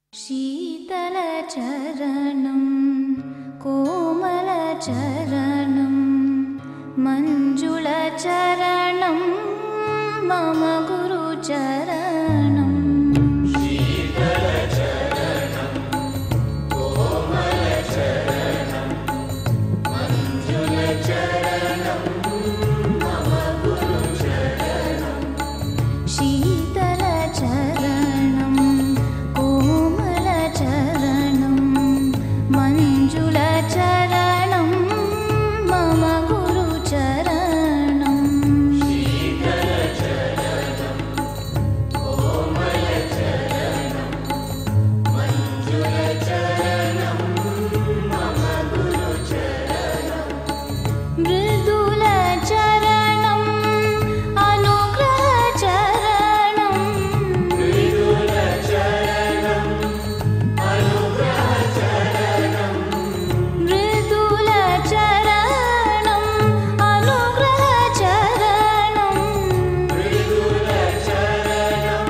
शीतलचरणं कोमलचरणं मञ्जुलचरणं मम गुरुचरणं। शीतलचरणं कोमलचरणं मञ्जुलचरणं मम गुरुचरणं। शीतलचरणं कोमलचरणं मञ्जुलचरणं मम गुरुचरणं। शीतलचरणं कोमलचरणं मञ्जुलचरणं मम गुरुचरणं। मृदुलचरणं अनुग्रहचरणं मृदुलचरणं अनुग्रहचरणं मृदुलचरणं अनुग्रहचरणं मृदुलचरणं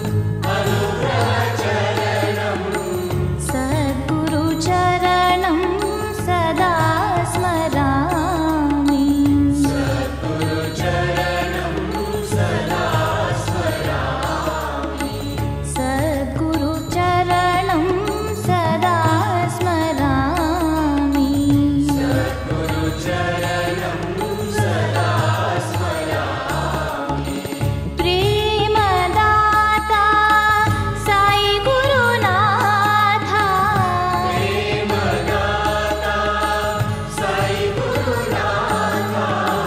अनुग्रहचरणं सद्गुरुचरणं सदा स्मरामि। सद्गुरुचरणं सदा स्मरामि। सद्गुरुचरणं सदा स्मरामि। सद्गुरुचरणं सदा स्मरामि। प्रेमदाता साई गुरुनाथा प्रेमदाता साई गुरुनाथा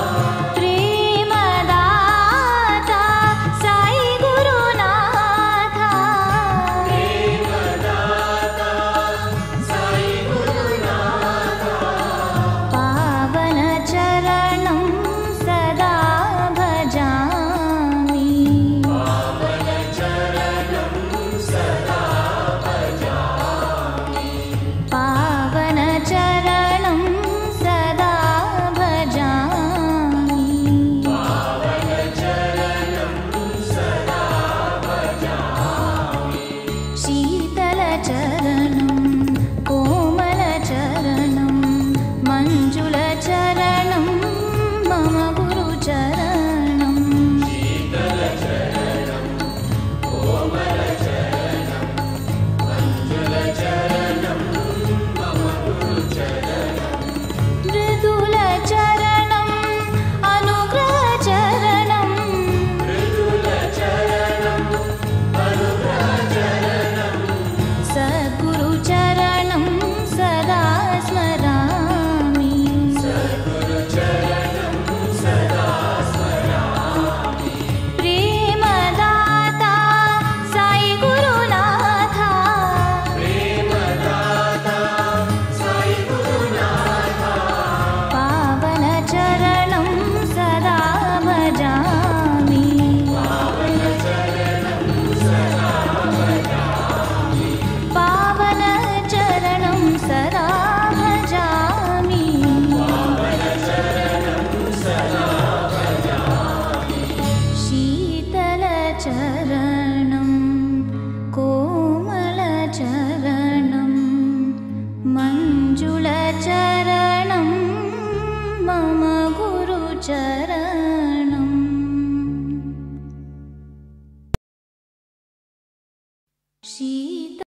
प्रेमदाता साई गुरुनाथा प्रेमदाता साई गुरुनाथा पावनचरणं सदा भजामि। पावनचरणं सदा भजामि। पावनचरणं सदा भजामि। पावनचरणं सदा भजामि। शीतलचरणं कोमलचरणं मञ्जुलचरणं मम गुरुचरणं। शीतलचरणं कोमलचरणं मञ्जुलचरणं मम गुरुचरणं। मृदुलचरणं अनुग्रहचरणं मृदुलचरणं अनुग्रहचरणं सद्गुरुचरणं सदा स्मरामि। सद्गुरुचरणं सदा स्मरामि। प्रेमदाता साई गुरुनाथा प्रेमदाता साई गुरुनाथा पावनचरणं सदा भजामि। पावनचरणं सदा भजामि। पावनचरणं सदा भजामि। पावनचरणं सदा भजामि। शीतलचरणं कोमलचरणं मञ्जुलचरणं मम गुरुचरणं।